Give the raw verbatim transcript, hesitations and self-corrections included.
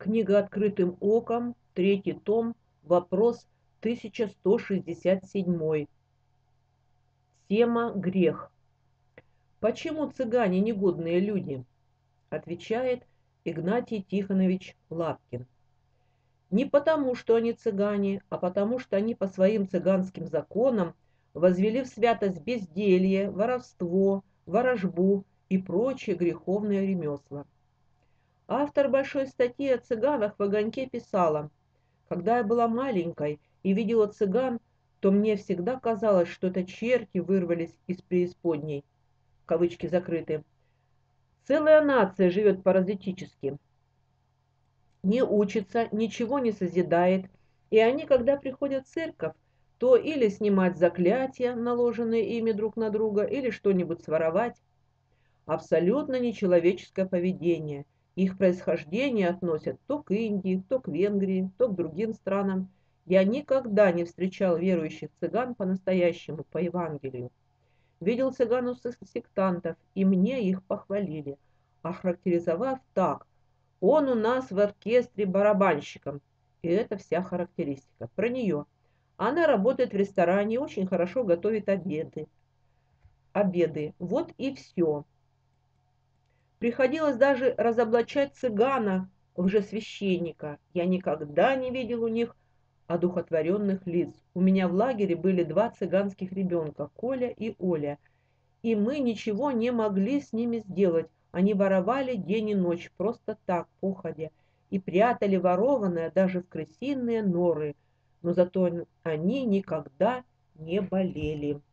Книга «Открытым оком», третий том, вопрос тысяча сто шестьдесят семь. Тема «Грех». Почему цыгане негодные люди? Отвечает Игнатий Тихонович Лапкин. Не потому, что они цыгане, а потому, что они по своим цыганским законам возвели в святость безделье, воровство, ворожбу и прочие греховные ремесла. Автор большой статьи о цыганах в «Огоньке» писала: «Когда я была маленькой и видела цыган, то мне всегда казалось, что это черти вырвались из преисподней». Кавычки закрыты. Целая нация живет паразитически, не учится, ничего не созидает, и они, когда приходят в церковь, то или снимать заклятия, наложенные ими друг на друга, или что-нибудь своровать. Абсолютно нечеловеческое поведение. Их происхождение относят то к Индии, то к Венгрии, то к другим странам. Я никогда не встречал верующих цыган по-настоящему, по Евангелию. Видел цыган у сектантов, и мне их похвалили, охарактеризовав так: он у нас в оркестре барабанщиком. И это вся характеристика. Про нее. Она работает в ресторане, очень хорошо готовит обеды. Обеды. Вот и все. Приходилось даже разоблачать цыгана, лжесвященника. Я никогда не видел у них одухотворенных лиц. У меня в лагере были два цыганских ребенка, Коля и Оля, и мы ничего не могли с ними сделать. Они воровали день и ночь, просто так, походя, и прятали ворованное даже в крысиные норы, но зато они никогда не болели.